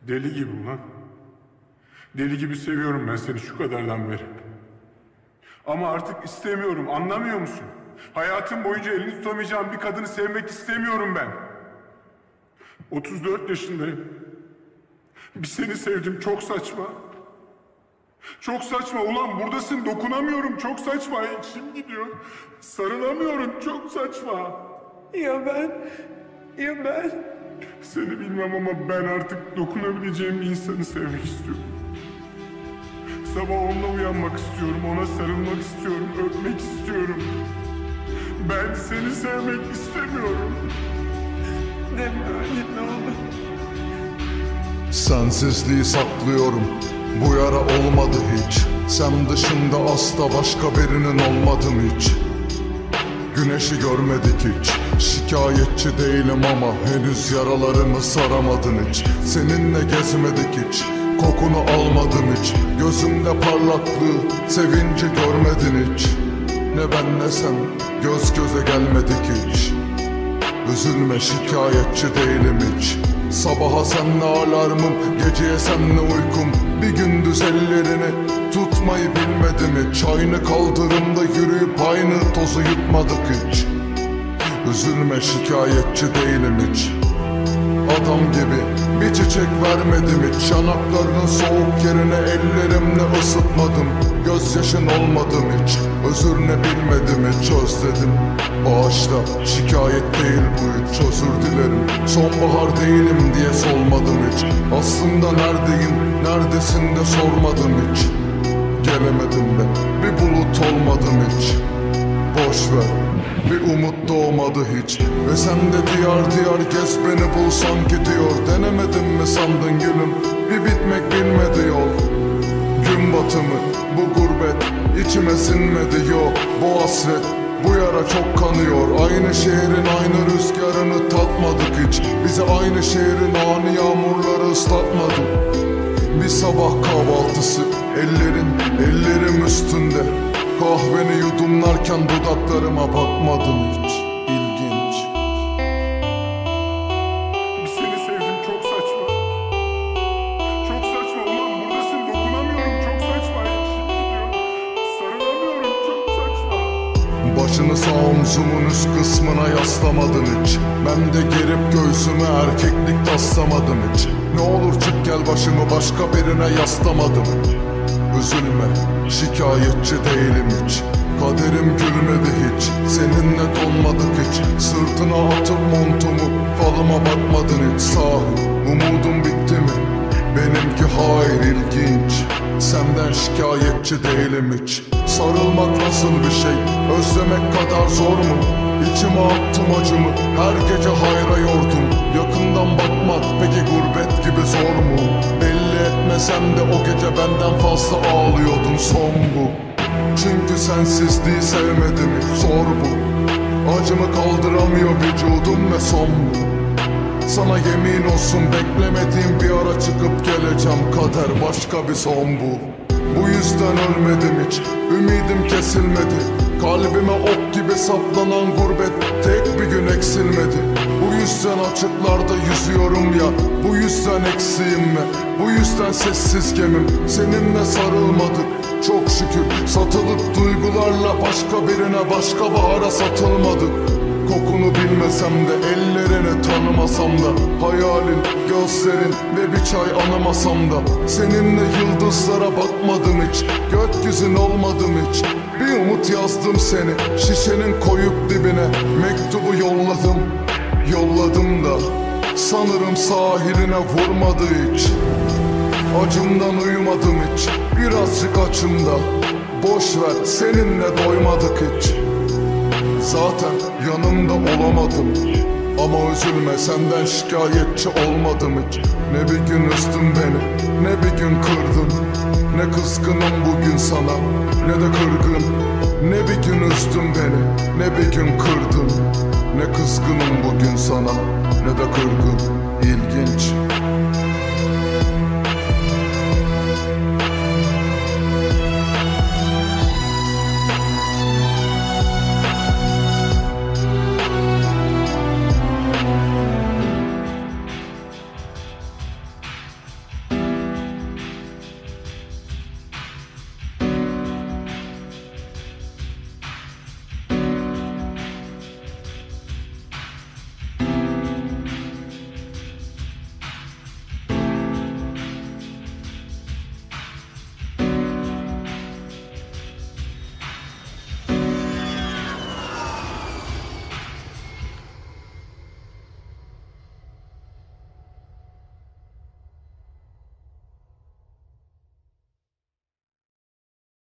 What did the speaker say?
Deli gibi ulan. Deli gibi seviyorum ben seni şu kadardan beri. Ama artık istemiyorum, anlamıyor musun? Hayatım boyunca elini tutamayacağım bir kadını sevmek istemiyorum ben. 34 yaşındayım. Bir seni sevdim, çok saçma. Çok saçma ulan, buradasın, dokunamıyorum, çok saçma. İçim gidiyor. Sarılamıyorum, çok saçma. Ya ben? Seni bilmem ama ben artık dokunabileceğim bir insanı sevmek istiyorum. Sabah onunla uyanmak istiyorum, ona sarılmak istiyorum, öpmek istiyorum. Ben seni sevmek istemiyorum. Deme öyle, ne olur. Sensizliği saklıyorum, bu yara olmadı hiç. Sen dışında asla başka birinin olmadım hiç. Güneşi görmedik hiç, şikayetçi değilim ama henüz yaralarımı saramadın hiç. Seninle gezmedik hiç, kokunu almadım hiç. Gözümde parlaklığı, sevinci görmedin hiç. Ne ben ne sen, göz göze gelmedik hiç. Üzülme, şikayetçi değilim hiç. Sabaha senle alarmım, geceye senle uykum. Bir gündüz ellerini tutmayı bilmedim hiç. Aynı kaldırımda yürüyüp aynı tozu yutmadık hiç. Üzülme, şikayetçi değilim hiç. Adam gibi bir çiçek vermedim hiç. Yanaklarının soğuk yerine ellerimle ısıtmadım. Gözyaşın olmadım hiç. Özür ne bilmedim hiç, özledim. Ağaçta şikayet değil bu hiç, özür dilerim. Sonbahar değilim diye solmadım hiç. Aslında neredeyim, neredesin de sormadım hiç. Gelemedim de bir bulut olmadım hiç. Boş ver, bir umut doğmadı hiç. Ve sen de diyar diyar gez beni bul sanki diyor. Denemedin mi sandın gülüm, bir bitmek bilmedi yol. Gün batımı, bu gurbet içime sinmedi yo. Bu hasret, bu yara çok kanıyor. Aynı şehrin aynı rüzgarını tatmadık hiç. Bizi aynı şehrin ani yağmurları ıslatmadı. Bir sabah kahvaltısı, ellerim üstünde. Kahveni yudumlarken dudaklarıma bakmadın hiç. İlginç. Bir seni sevdim, çok saçma. Çok saçma ulan, buradasın, dokunamıyorum, çok saçma. İçim gidiyor. Sarılamıyorum, çok saçma. Başını sağ omzumun üst kısmına yaslamadın hiç. Ben de gerip göğsüme erkeklik taslamadım hiç. Ne olur çık gel, başımı başka birine yaslamadım. Üzülme, şikayetçi değilim hiç. Kaderim gülmedi hiç, seninle donmadık hiç. Sırtına atıp montumu, falıma bakmadın hiç. Sahi, umudum bitti mi? Benimki hayır, ilginç. Senden şikayetçi değilim hiç. Sarılmak nasıl bir şey, özlemek kadar zor mu? İçime attım acımı, her gece hayra yordum. Yakından bakmak peki gurbet gibi zor mu? Belli etmesen de o gece benden fazla ağlıyordun, son bu. Çünkü sensizliği sevmedim hiç, zor bu. Acımı kaldıramıyor vücudum ve son bu. Sana yemin olsun beklemediğim bir ara çıkıp geleceğim, kader başka bir son bu. Bu yüzden ölmedim hiç, ümidim kesilmedi. Kalbime ok gibi saplanan gurbet tek bir gün eksilmedi. Bu yüzden açıklarda yüzüyorum ya, bu yüzden eksiğim mi? Bu yüzden sessiz gemim, seninle sarılmadık. Çok şükür satılık duygularla başka birine, başka bahara satılmadık. Kokunu bilmesem de, ellerini tanımasam da, hayalin, gözlerin ve bir çay anamasam da, seninle yıldızlara bakmadım hiç, gökyüzün olmadım hiç. Bir umut yazdım seni şişenin koyup dibine, mektubu yolladım da sanırım sahiline vurmadı hiç. Acımdan uyumadım hiç, birazcık açımda. Boş ver, seninle doymadık hiç. Zaten yanında olamadım. Ama üzülme, senden şikayetçi olmadım hiç. Ne bir gün üzdün beni, ne bir gün kırdın. Ne kızgınım bugün sana, ne de kırgın. Ne bir gün üzdün beni, ne bir gün kırdın. Ne kızgınım bugün sana, ne de kırgın. İlginç.